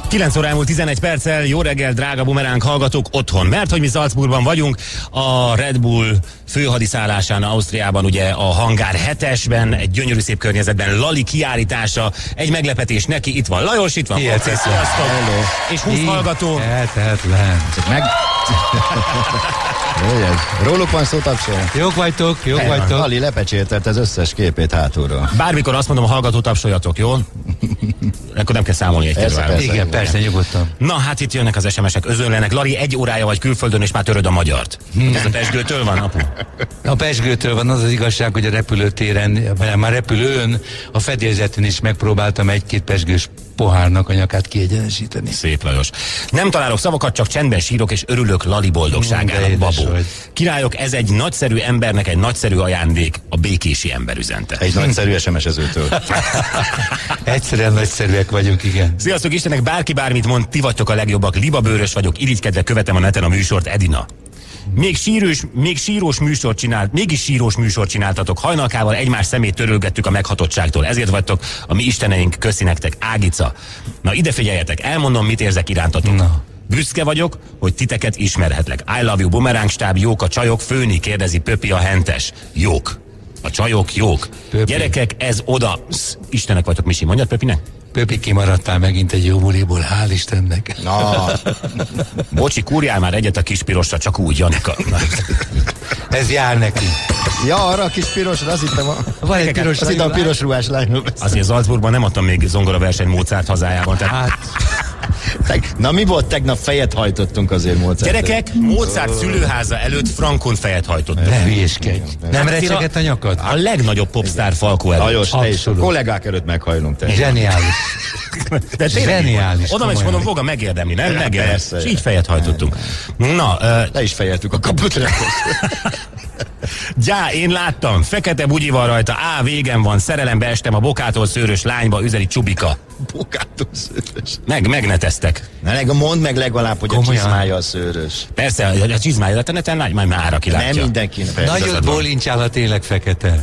9 óra elmúlt 11 perccel, jó reggel, drága bumeránk hallgatók otthon, mert hogy mi Salzburgban vagyunk, a Red Bull főhadiszállásán, Ausztriában, ugye a Hangár 7-esben, egy gyönyörű szép környezetben, Lali kiállítása, egy meglepetés neki, itt van Lajos, itt van Marci, sziasztok, és 20 hallgató. Lehetetlen. Róluk van szó, tapsolja. Jók vagytok. Lali lepecsételt az összes képét hátulról. Bármikor azt mondom, a hallgató tapsoljatok, jó? Akkor nem kell számolni egy Igen, persze, nyugodtan. Na, hát itt jönnek az SMS-ek, özönlenek. Lari, 1 órája vagy külföldön, és már töröd a magyart. Ez a Pezsgőtől van, apu? A Pezsgőtől van, az igazság, hogy a repülőtéren, vagy már repülőn, a fedélzeten is megpróbáltam egy-két pezsgős pohárnak a nyakát kiegyenesíteni. Szép, Lajos. Nem találok szavakat, csak csendben sírok, és örülök Lali boldogságának, Babó. Királyok, ez egy nagyszerű embernek egy nagyszerű ajándék, a békési ember üzente. Egy nagyszerű SMS-ezőtől. Egyszerűen nagyszerűek vagyunk, igen. Sziasztok, Istenek, bárki bármit mond, ti vagytok a legjobbak, libabőrös vagyok, irigykedve követem a neten a műsort, Edina. Mégis sírós műsort csináltatok. Hajnalkával egymás szemét törölgettük a meghatottságtól. Ezért vagytok a mi isteneink, köszi nektek. Ágica. Na ide figyeljetek, elmondom, mit érzek irántatok. Na. Büszke vagyok, hogy titeket ismerhetlek. I love you, bumeráng stáb, jók a csajok, főni, kérdezi Pöpi a hentes. Jók. A csajok jók. Pöpi. Gyerekek, ez oda. Istenek vagytok, Misi, mondjad Pöpinek? Pöpi, kimaradtál megint egy jó buliból, hál' Istennek. Na, Bocsi, kúrjál már egyet a kis pirosra, csak úgy, Janika. Ez jár neki. ja, arra a kis pirosra, azt hittem Van egy piros, a piros ruhás lányról beszél. Azért Salzburgban nem adtam még zongoraverseny Mozart hazájában. Tehát... Na mi volt tegnap? Fejet hajtottunk azért Mozart. Gyerekek, Mozart szülőháza előtt frankon fejet hajtottunk. Ne hülyéskedj. Nem recsegett a nyakad? A legnagyobb popstar Falkó előtt. Lajos, te is. Abszolút. Kollégák előtt meghajlunk te. Zseniális. De tényleg, Zseniális, oda megy, komolyan. mondom, Voga megérdemli, nem? Megérdemli. persze. És így fejet hajtottunk. Na, Le is fejeltük a kaput. gyá, én láttam, fekete bugyival rajta, végem van, szerelembe estem a bokától szőrös lányba, üzeli Csubika. Bokától szőrös. Megneteztek. Na, mondd meg legalább, hogy Komolyan. a csizmája a szőrös. Persze, a csizmája a neten, majd már aki látja. Nem mindenkinek. Nagyot bólincsál, ha tényleg fekete.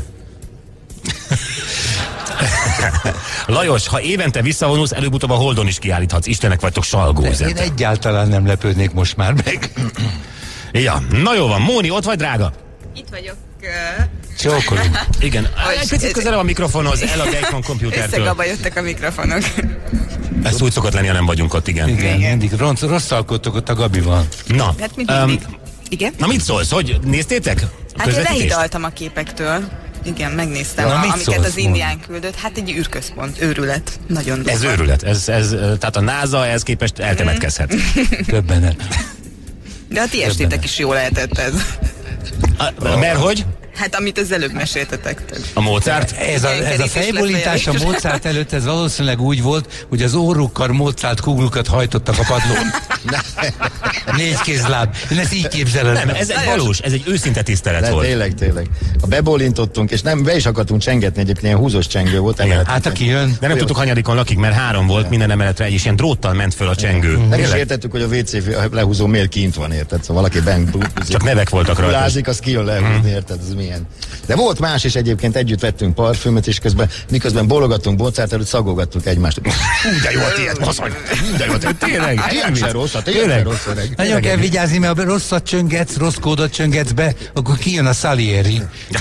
Lajos, ha évente visszavonulsz, előbb-utóbb a Holdon is kiállíthatsz. Istenek vagytok, salgó Én üzente. egyáltalán nem lepődnék most már meg. Ja, na jó van, Móni, ott vagy, drága? Itt vagyok. Csókolunk. Igen, egy picit közelebb a mikrofonhoz, el a Dayton kompjútertől. Összegabba jöttek a mikrofonok. Ez úgy szokott lenni, ha nem vagyunk ott, igen. Igen, mindig rosszalkodtok ott a Gabival. Na, Hát mindig. Igen? na mit szólsz, hogy néztétek? A Hát én közvetítést? lehidaltam a képektől. Igen, megnéztem, Na, mit amiket szólsz, az indián küldött. Hát egy űrközpont, őrület. Nagyon durva. Ez őrület, tehát a NASA ehhez képest eltemetkezhet. Többenet. De a ti estétek is jó lehetett ez. Mert hogy? Hát amit az előbb meséltetek. A Mozart? Ez a fejbólítás a Mozart előtt, ez valószínűleg úgy volt, hogy az órukkal Mozart kuglukat hajtottak a padlón. 4 kézláb. Én ezt így képzelem. Nem, ez egy valós, ez egy őszinte tisztelet De volt. tényleg. A bebólintottunk, és nem, be is akartunk csengetni, egyébként ilyen húzós csengő volt. Hát aki jön. De nem tudtuk, hanyadikon lakik, mert 3 volt minden emeletre, egy és ilyen dróttal ment föl a csengő. Nem is értettük, hogy a WC lehúzó miért kint van, érted? Szóval valaki Csak nevek voltak rajta. lázik, az kijön lehúzni, érted? Ez milyen. De volt más is egyébként, együtt vettünk parfümöt, és miközben bólogattunk Mozart előtt, szagogattuk egymást. De jó volt ilyet, baszony! De jó volt, tényleg. Ilyen se rossz, tényleg rossz öreg. Nagyon kell vigyázni, mert ha rosszat csöngetsz, rossz kódot csöngetsz be, akkor kijön a Salieri.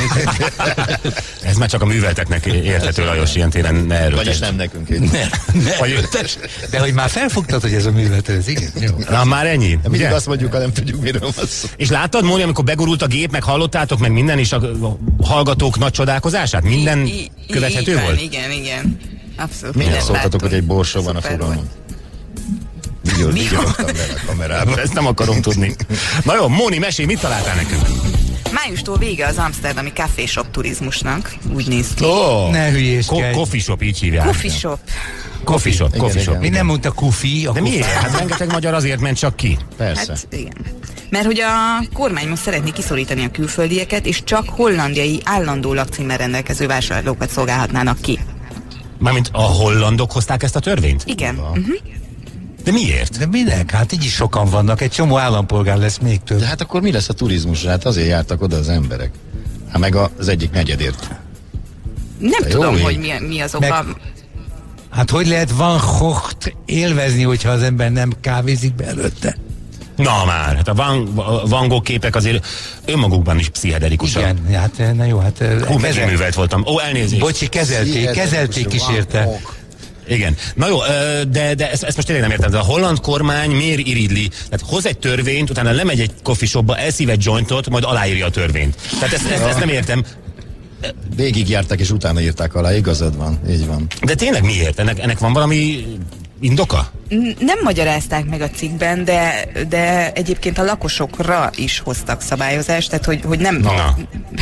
Ez már csak a művelteknek érthető, Lajos, ilyen téren ne Vagyis erőltesd. nem nekünk. De hogy már felfogtad, hogy ez a művelet, ez igen? Jó. Na már ennyi. Mindig Ugye? azt mondjuk, ha nem tudjuk, miről van szó. És láttad, Móni, amikor begurult a gép, meg hallottátok, meg minden, és a hallgatók nagy csodálkozását? Minden követhető igen, volt? Igen. Abszolút. Miért szóltatok, hogy egy borsó van a Szuper furamon? volt. Vigyorogtam le a kamerába. Ezt nem akarom tudni. Na jó, Móni, mesélj, mit találtál nekünk? Májustól vége az amsterdami Café Shop turizmusnak. Úgy néz ki. Ó, Ne hülyéskedj. Coffee shop, így hívják. Coffee Shop. Coffee shop, Igen, coffee shop. igen. Mi nem mondta kufi? De miért? Hát rengeteg magyar azért ment csak ki. persze. Hát igen. Mert hogy a kormány most szeretné kiszorítani a külföldieket, és csak hollandiai állandó lakcímmel rendelkező vásárlókat szolgálhatnának ki. Mármint a hollandok hozták ezt a törvényt? Igen. De miért? De minek? Hát így is sokan vannak, egy csomó állampolgár lesz még több. De hát akkor mi lesz a turizmusra? Hát azért jártak oda az emberek. Hát meg az egyik negyedért. Nem De tudom, jó hogy ég. mi az oka. Hát hogy lehet Van Gogh-t élvezni, hogyha az ember nem kávézik be előtte? Na már, hát a Van Gogh képek azért önmagukban is pszichedelikusak. Igen, hát na jó, hát... Megművelt voltam. Ó, elnézést. Bocsi, kezelték kísérte. Igen. Na jó, de ezt most tényleg nem értem. De a holland kormány miért iridli? Tehát hoz egy törvényt, utána lemegy egy coffee shopba, elszív egy jointot, majd aláírja a törvényt. Tehát ezt nem értem. Végigjárták és utána írták alá, igazad van, így van. De tényleg miért? Ennek van valami indoka? Nem magyarázták meg a cikkben, de egyébként a lakosokra is hoztak szabályozást, tehát hogy nem... Na.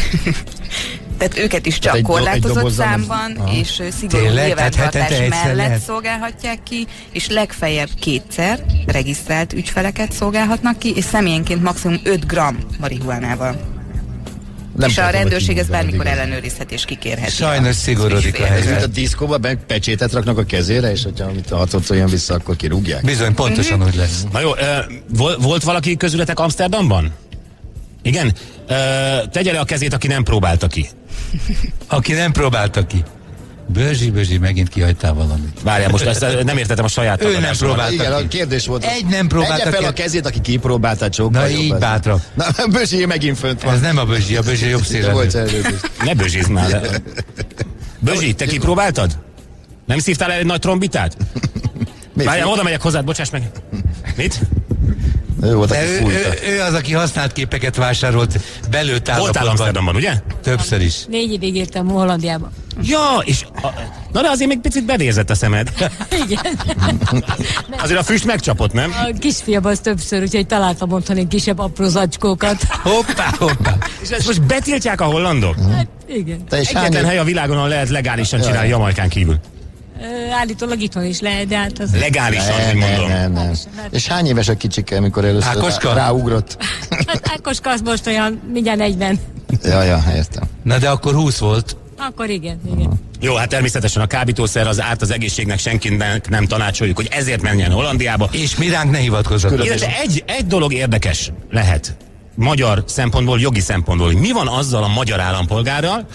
Tehát őket is Tehát csak korlátozott számban, Aha. és szigorú Tényleg? nyilvántartás Tehát mellett lehet? szolgálhatják ki, és legfeljebb 2-szer regisztrált ügyfeleket szolgálhatnak ki, és személyenként maximum 5 g marihuánával. Nem És a tudom, rendőrség hogy ezt bármikor igaz. ellenőrizhet és kikérheti. Sajnos szigorodik a Ez mint a helyzet. diszkóba pecsétet raknak a kezére, és hogyha amit a hatodszor jön vissza, akkor kirúgják. Bizony, pontosan úgy lesz. Na jó, volt valaki közületek Amsterdamban? Igen? Tegye le a kezét, aki nem próbálta ki. Aki nem próbálta ki. Bözsi, megint kihagytál valamit. Várjál, most ezt nem értettem a saját Ő nem tagadásomat. próbálta Igen, ki. a kérdés volt. Egy nem próbálta Tegye fel ki. a kezét, aki kipróbálta, sokkal Na jobb így ez. bátran. Na, Bözsi megint fönt van. Ez nem a Bözsi jobb Volt szélező. előbb. Ne bőzsízd már. Bözsi, te kipróbáltad? Nem szívtál el egy nagy trombitát? Várjál, oda megyek hozzád, bocsáss meg. Mit? Ő volt, De aki fújta. ő az, aki használt képeket vásárolt belőtt Voltál állapotban. Amsterdamban, ugye? Többször is. 4 évig éltem Hollandiában. Ja, és... Na de azért még picit bevérzett a szemed. Igen. Azért a füst megcsapott, nem? A kisfiam az többször, úgyhogy találtam otthon kisebb apró zacskókat. Hoppá. És ezt most betiltják a hollandok? Hát igen. Te is Egyetlen hely a világon, ahol lehet legálisan csinálni Jamaikán kívül. Állítólag itthon is lehet, de hát az... Legálisan, hogy mondom. Nem. És hány éves a kicsike, amikor először Ákoska? ráugrott? Hát Ákoska az most olyan mindjárt 40. Ja, értem. Na de akkor 20 volt. Akkor igen. Jó, hát természetesen a kábítószer az árt az egészségnek, senkinek nem tanácsoljuk, hogy ezért menjen Hollandiába. És mi ránk ne hivatkozzatok. Illetve egy dolog érdekes lehet magyar szempontból, jogi szempontból, hogy mi van azzal a magyar állampolgárral,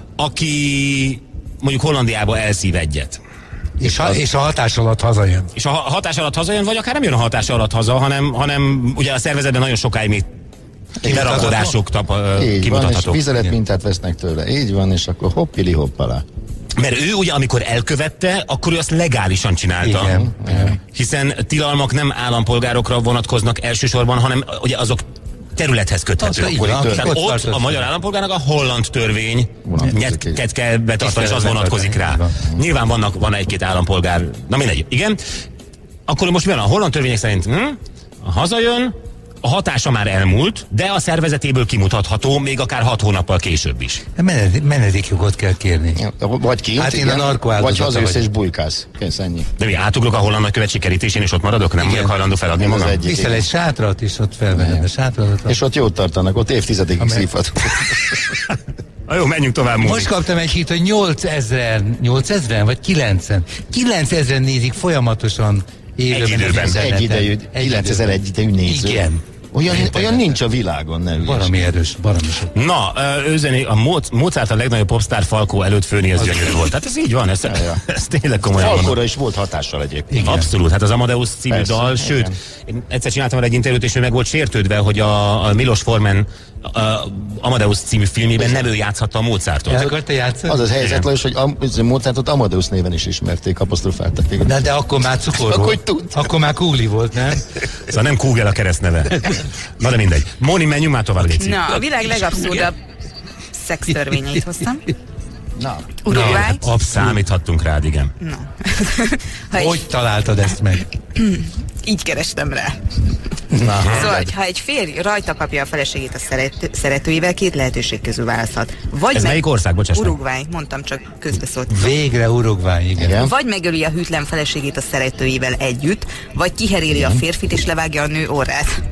aki mondjuk Hollandiába elszív egyet. És a hatás alatt hazajön. És a hatás alatt hazajön, vagy akár nem jön a hatás alatt haza, hanem ugye a szervezetben nagyon sokáig még berakodások Így van, és kimutathatók. vizeletmintát vesznek tőle. Így van, és akkor hoppili hoppala. Mert ő ugye, amikor elkövette, akkor ő azt legálisan csinálta. Igen. Hiszen tilalmak nem állampolgárokra vonatkoznak elsősorban, hanem ugye azok területhez köthetők. Így van, Tehát ott ott tartozik. a magyar állampolgárnak a holland törvény Vonatkozik így. kell betartani, és az Tiszteletben vonatkozik rá. tartani, Nyilván van egy-két állampolgár, na mindegy, igen. Akkor most mi van? A holland törvények szerint hazajön, a hatása már elmúlt, de a szervezetéből kimutatható, még akár 6 hónappal később is. Menedékjogot kell kérni. Vagy kint, Hát én igen, a narko vagy áldozata hazajössz vagyok. és bujkálsz. Kész, ennyi. De mi átugrok a holland nagykövetség kerítésén, és ott maradok? Nem Igen. vagyok hajlandó feladni Ez az magam? egyik. Viszel egy sátrat, és ott felvenned a sátradat. És ott jót tartanak, ott évtizedekig szívható. Na jó, menjünk tovább. Most kaptam egy hírt, hogy 8000 vagy 9000 nézik folyamatosan élőben. Egy időben. az interneten. Egy idejű, 9000 egy idejű néző. Igen. Olyan nincs a világon, ne ügyes. Valami erős, valami sok. Na, őzeni, a Mozart a legnagyobb popstar Falkó előtt főni, ez gyönyörű volt. Hát ez így van, ez tényleg komolyan mondom. Falkóra is volt hatással egyébként. Igen. Abszolút, hát az Amadeus című Persze, dal, igen. sőt, én egyszer csináltam vele egy interjút, és ő meg volt sértődve, hogy a Milos Forman Amadeus című filmében nem ő játszhatta a Mozartot. El akarta játszani? Az az helyzet, Lajos, hogy Mozartot Amadeus néven is ismerték, apostrofáltak. Na, de akkor már cukor Akkor volt. tudta. Akkor már kúli volt, nem? Szóval nem Kugel a keresztneve. Na de mindegy. Móni, menjünk már tovább, légy Na, a világ legabszurdabb szextörvényeit hoztam. Na, Uruguay. Számíthattunk rád, igen. Ha Hogy találtad ezt meg? így kerestem rá. na, Szóval, ha egy férj rajta kapja a feleségét a szeretőjével, 2 lehetőség közül választhat. Vagy Ez melyik ország? Bocsáss meg. Uruguay, mondtam, csak közbeszólt. Végre Uruguay, igen. igen. Vagy megöli a hűtlen feleségét a szeretőjével együtt, vagy kiheréli a férfit és levágja a nő orrát.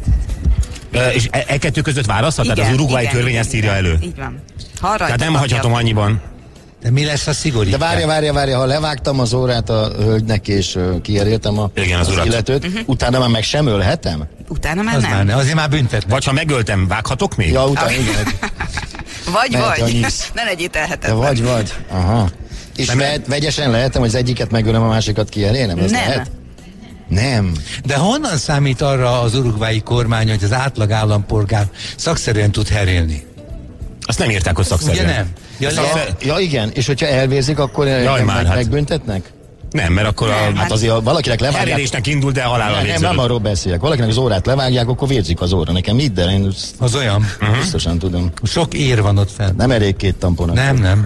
És e kettő között választhat? Tehát az uruguayi törvény ezt írja elő. Így van. Ha rajta Tehát nem kapja- hagyhatom annyiban. De mi lesz a szigorítás? De várja, ha levágtam az órát a hölgynek, és kiheréltem Igen, az urat. illetőt, utána már meg sem ölhetem? Utána már Az nem. már ne, azért már büntetnek. Vagy ha megöltem, vághatok még? Ja, utána igen. Vagy, Mehet a vagy. nyisz. Ne legyél De telhetetlen. vagy. Aha. És vegyesen lehetem, hogy az egyiket megölöm, a másikat kielélem? Ez Nem. lehet? Nem. De honnan számít arra az urugvái kormány, hogy az átlag állampolgár szakszerűen tud herélni? Azt nem írták, hogy szakszerűen. Ugye nem? Ja igen, és hogyha elvérzik, akkor megbüntetnek? Nem, mert akkor Hát azért valakinek levágják... herélésnek indult, de halállal Nem arról beszélek. Valakinek az órát levágják, akkor vérzik az óra. Nekem mit, de én Az olyan. biztosan tudom. Sok ér van ott fenn. Nem elég 2 tampon. Nem.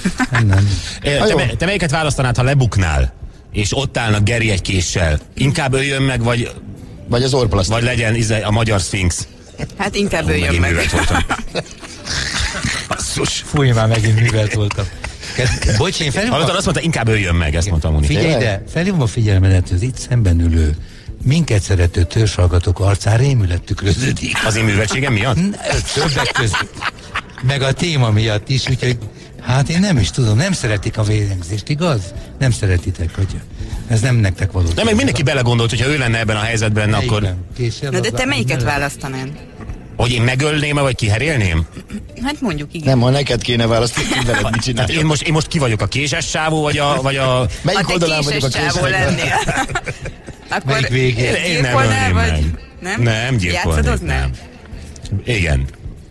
Te melyiket választanád, ha lebuknál, és ott állnak Geri egy késsel? Inkább öljön meg, Vagy az orrplaszt. vagy legyen a magyar szfinx? Hát inkább öljön meg. Basszus. Fúj, már megint művelt voltam. Bocs, én felhívom Hallottad, azt mondta, inkább öljön meg, ezt mondtam Muni. Figyelj ide, felhívom a figyelmedet, hogy az itt szemben ülő, minket szerető törzshallgatók arcán rémület tükröződik. Az én műveltségem miatt? Többek között. Meg a téma miatt is, úgyhogy hát én nem is tudom, nem szeretik a vélemzést, igaz? Nem szeretitek, hogy ez nem nektek való. De meg mindenki belegondolt, hogyha ő lenne ebben a helyzetben, akkor... Na de te melyiket választanád? Hogy én megölném, vagy kiherélném? Hát mondjuk igen. Nem, ha neked kéne választani, hogy veled mit csinálj. Tehát én most ki vagyok, a késes sávó, vagy a... Melyik Ha te oldalán vagyok a késes csávó késes? lennél. Akkor Melyik végén? Én nem gyilkolnál, ölném vagy... meg. Nem gyilkolnék, Játszadoznál? nem. Igen.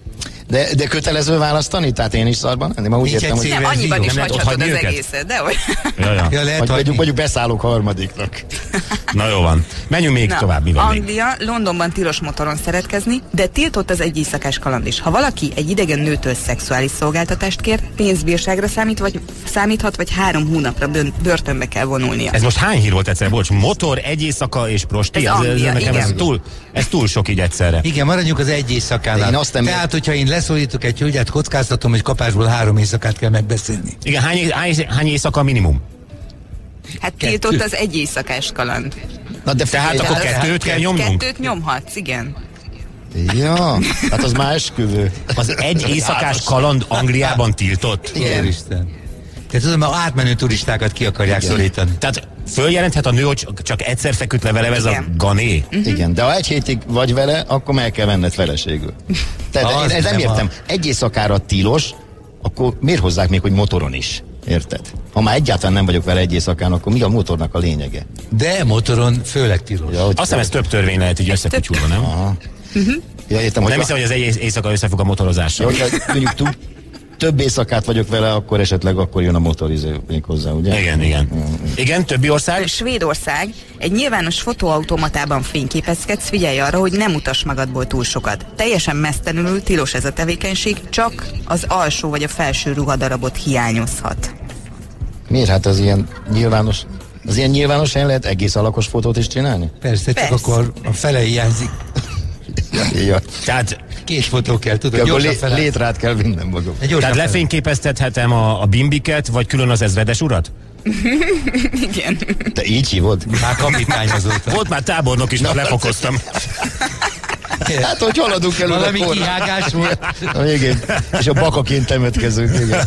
De kötelező választani? Tehát én is szarban lenni? Ma úgy Nincs értem, egy hogy... Nem, Szépen annyiban hívom. is Nem lehet hagyhatod az otthagyni őket? egészet, de hogy... Ja. Ja, lehet Vagy hagyni. mondjuk beszállok harmadiknak. Na jó van. Menjünk még tovább, mi van még? Anglia, Londonban tilos motoron szeretkezni, de tiltott az egy éjszakás kaland is. Ha valaki egy idegen nőtől szexuális szolgáltatást kér, pénzbírságra számíthat, vagy 3 hónapra börtönbe kell vonulnia. Ez most hány hír volt egyszer? Bocs, motor, egy éjszaka és prosti? Ez Anglia, nekem igen. ez túl sok így egyszerre. Igen, maradjunk az egy éjszakánál. Én azt nem Tehát, hogyha én leszólítok egy hölgyet, kockáztatom, hogy kapásból 3 éjszakát kell megbeszélni. Igen, hány éjszaka minimum? Hát tiltott az egy éjszakás kaland. Na de Tehát akkor 2 kell nyomnunk? 2 nyomhatsz, igen. Ja, hát az már esküvő. Az egy éjszakás kaland Angliában tiltott? Igen. Isten. Te tudom, a átmenő turistákat ki akarják szorítani. Tehát följelenthet a nő, hogy csak egyszer feküdt le vele ez a Igen. gané? Igen, de ha 1 hétig vagy vele, akkor meg kell venned feleségül. Tehát Az én nem nem értem. Egy éjszakára tilos, akkor miért hozzák még, hogy motoron is? Érted? Ha már egyáltalán nem vagyok vele egy éjszakán, akkor mi a motornak a lényege? De motoron főleg tilos. Ja, hogy Azt hiszem, ez több törvény lehet így összekutyulva, nem? ja, értem, hogy Nem hiszem, hogy az egy éjszaka összefügg a motorozással. ja, hogyha mondjuk több éjszakát vagyok vele, akkor esetleg akkor jön a motorizé még hozzá, ugye? Igen. Igen, többi ország? Svédország, egy nyilvános fotóautomatában fényképezkedsz, figyelj arra, hogy nem utas magadból túl sokat. Teljesen mesztelenül tilos ez a tevékenység, csak az alsó vagy a felső ruhadarabot hiányozhat. Miért? Hát az ilyen nyilvános... Az ilyen nyilvános helyen lehet egész alakos fotót is csinálni? Persze, csak Persze. akkor a fele hiányzik. Ja. Tehát 2 fotó kell, tudod, Akkor gyorsan fele. létrát kell vinnem magam. Gyorsan Tehát fele. lefényképeztethetem a bimbiket, vagy külön az ezredes urat? Igen. Te így hívod? Már kapitány azóta. Volt már tábornok is, most lefokoztam. Hát, hogy haladunk elő Valami a korra. kihágás volt. Igen. És a bakaként temetkezünk. Igen.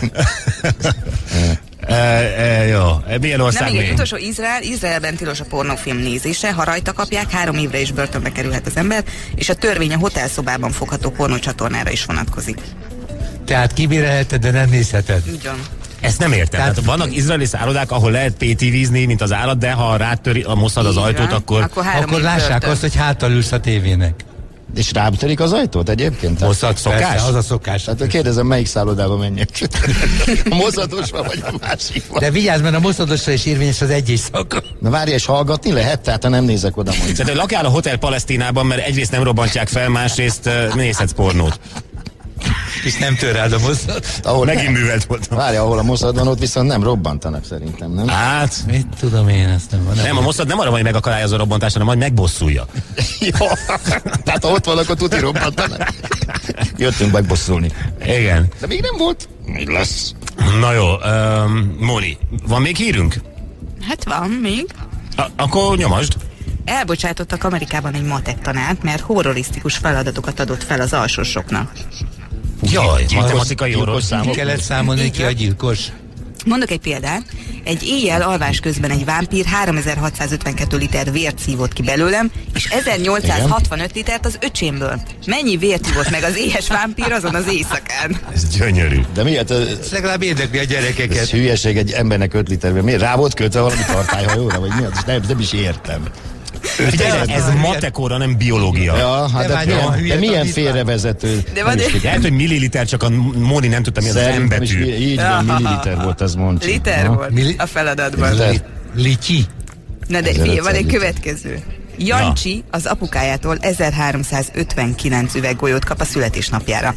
Jó, milyen Nem, ország igen, még? utolsó Izraelben tilos a pornófilm nézése, ha rajta kapják, 3 évre is börtönbe kerülhet az ember, és a törvény a hotelszobában fogható pornócsatornára is vonatkozik. Tehát kibérelheted, de nem nézheted. Úgy van. Ezt nem értem. Tehát vannak izraeli szállodák, ahol lehet PTV-zni, mint az állat, de ha rátöri a Mossad az Így ajtót, van. akkor... 3 Akkor év lássák börtön. azt, hogy háttal ülsz a tévének. És rátörik az ajtót egyébként? Mosszad, szokás? persze, az a szokás. Hát kérdezem, melyik szállodába menjek? A mozzadosba vagy a másikba? De vigyázz, mert a moszadosra is érvényes az egy éjszaka. Na várj, és hallgatni lehet? Tehát ha nem nézek oda mondjuk. Tehát lakjál a Hotel Palesztinában, mert egyrészt nem robbantják fel, másrészt nézhetsz pornót. És nem tör rád a moszad. Ahol Megint művelt voltam. Várj, ahol a Mossad van, ott viszont nem robbantanak szerintem, nem? Hát, Mit tudom én, ezt nem van. nem, a Mossad nem arra van, hogy megakadályozza a robbantást, hanem majd megbosszulja. Jó. Tehát ha ott van, akkor tuti robbantanak. Jöttünk megbosszulni. Igen. De még nem volt. Még lesz. Na jó, Móni, van még hírünk? Hát van még. Akkor nyomasd. Elbocsátottak Amerikában egy matek tanárt, mert horrorisztikus feladatokat adott fel az alsósoknak. Jaj, Gyilkos matematikai orvos. számok. Kellett számolni, Így ki van. a gyilkos. Mondok egy példát. Egy éjjel alvás közben egy vámpír 3652 liter vért szívott ki belőlem, és 1865 litert az öcsémből. Mennyi vért ivott meg az éhes vámpír azon az éjszakán? Ez gyönyörű. De miért? Ez legalább érdekli a Ez gyerekeket. hülyeség egy embernek 5 literben. Miért? Rá volt kötve valami tartályhajóra, vagy mi az? Nem is értem. Figyelj, ez matekóra, nem biológia. Ja, hát De de milyen félrevezető. De van Lehet, hogy milliliter, csak a Móni nem tudta, mi az Szerintem is M-betű. így van, milliliter volt, az mondja. Liter volt a feladatban. Liter. Lityi. Na de 1500 figyelj, van egy liter. következő. Jancsi az apukájától 1359 üveg golyót kap a születésnapjára.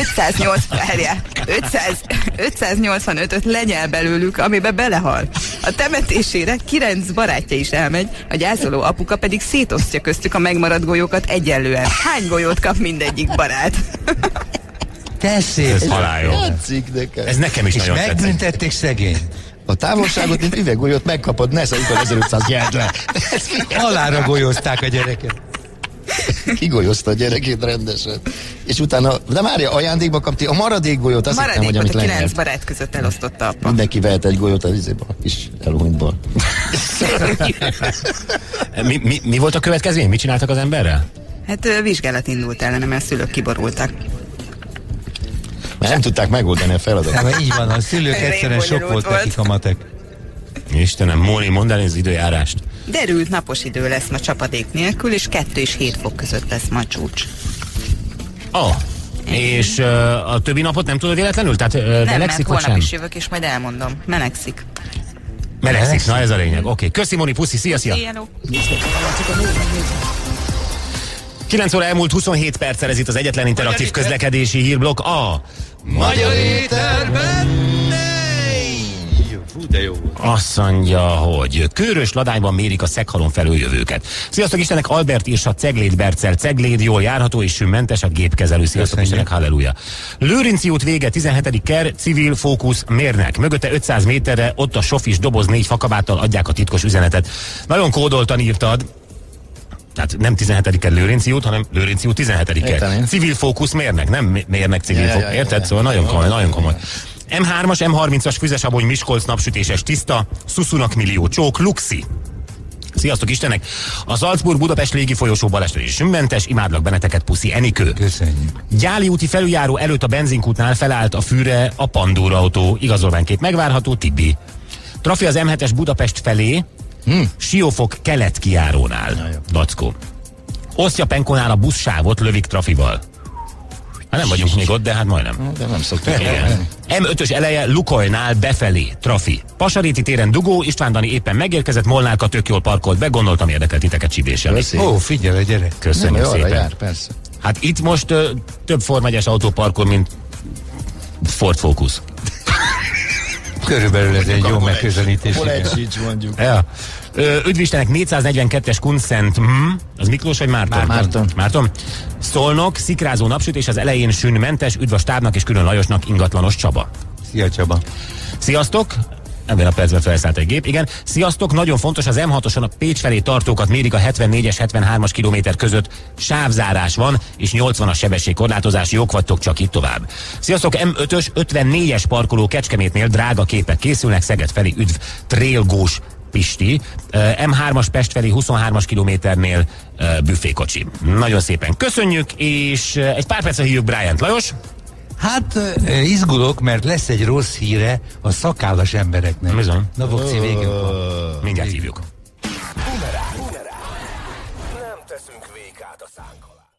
585-öt lenyel belőlük, amibe belehal. A temetésére 9 barátja is elmegy, a gyászoló apuka pedig szétosztja köztük a megmaradt golyókat egyenlően. Hány golyót kap mindegyik barát? Tessék. Ez halál jó. Tetszik nekem. Ez nekem is És nagyon tetszik. megbüntették szegény. A távolságot, mint üveggolyót megkapod, ne szóljuk, 1500 gyert le. Halára golyózták a gyereket. Kigolyozta a gyerekét rendesen. És utána, de Mária ajándékba kapti a maradék golyót, azt hittem, hogy Maradékot amit a 9 lenyelt. barát között elosztotta apa. Mindenki vehet egy golyót az izéba, a kis elhunytból. Mi volt a következmény? Mit csináltak az emberrel? Hát vizsgálat indult ellene, mert szülők kiborultak. Mert nem tudták megoldani a feladatot. Nem, így van, a szülők Elég egyszerűen sok bonyolult volt volt. nekik a matek. Istenem, Móni, mondd el az időjárást. Derült napos idő lesz ma csapadék nélkül, és 2 és 7 fok között lesz ma csúcs. És a többi napot nem tudod véletlenül? Tehát Nem, mert melegszik, vagy holnap sem? is jövök, és majd elmondom. Melegszik. Melegszik, na ez a lényeg. Oké, köszi Móni, puszi, szia. Hello. 9 óra elmúlt 27 perccel, ez itt az egyetlen interaktív közlekedési hírblokk, a Magyar éterben! Fú, de jó volt. azt mondja, hogy Kőrös Ladányban mérik a Szeghalom felől jövőket. Sziasztok Istenek, Albert írsa Cegléd Bercel. Cegléd jól járható és sümmentes a gépkezelő. Sziasztok Köszönjük. Istenek, halleluja. Lőrinci út vége, 17. ker, civil fókusz mérnek. Mögötte 500 méterre, ott a sofis doboz 4 fakabáttal adják a titkos üzenetet. Nagyon kódoltan írtad. Tehát nem 17-en Lőrinci út, hanem Lőrinci út 17-en. Értem. Civil fókusz mérnek, nem mérnek civil fókusz. Érted? ja. Szóval nagyon komoly, nagyon komoly. M3-as, M30-as Füzesabony Miskolc napsütéses tiszta, Szuszunak millió csók, Luxi. Sziasztok Istenek! A Salzburg-Budapest légi folyosó baleset is sümmentes, imádlak benneteket, puszi Enikő. Köszönjük. Gyáli úti felüljáró előtt a benzinkútnál felállt a fűre a Pandora autó. Igazolványkép megvárható, Tibi. Trafi az M7-es Budapest felé, Siófok kelet kijárónál. Lackó. Osztja Penkonál a buszsávot lövik trafival. Hát nem vagyunk még ott, de hát majdnem. De nem szoktuk. Igen. M5-ös eleje Lukoilnál befelé, trafi. Pasaréti téren dugó, István Dani éppen megérkezett, Molnárka tök jól parkolt be, gondoltam érdekelt titeket csibéssel. Köszi. Ó, figyelj, gyerek. Köszönjük Nem, arra szépen. jár, persze. Hát itt most több formegyes autó parkol, mint Ford Focus. Körülbelül ez egy jó megközelítés. Hol igen. egy sincs mondjuk. Ja. Üdv Istenek, 442-es Kunszent, az Miklós vagy Márton? Márton. Szolnok, szikrázó napsütés, az elején sűnmentes, üdv a stábnak és külön Lajosnak, ingatlanos Csaba. Szia Csaba. Sziasztok! Ebben a percben felszállt egy gép, igen. Sziasztok, nagyon fontos, az M6-oson a Pécs felé tartókat mérik a 74-es, 73-as kilométer között. Sávzárás van, és 80-as sebességkorlátozás, jók vagytok, csak itt tovább. Sziasztok, M5-ös, 54-es parkoló Kecskemétnél drága képek készülnek, Szeged felé üdv, Trailgós Pisti, M3-as Pest felé 23-as kilométernél büfékocsi. Nagyon szépen köszönjük, és egy pár percre hívjuk Bryant. Lajos? Hát izgulok, mert lesz egy rossz híre a szakállas embereknek. Bizony. Na, Vokci, végén van. Mindjárt hívjuk. Nem teszünk vékát a szánkalásra.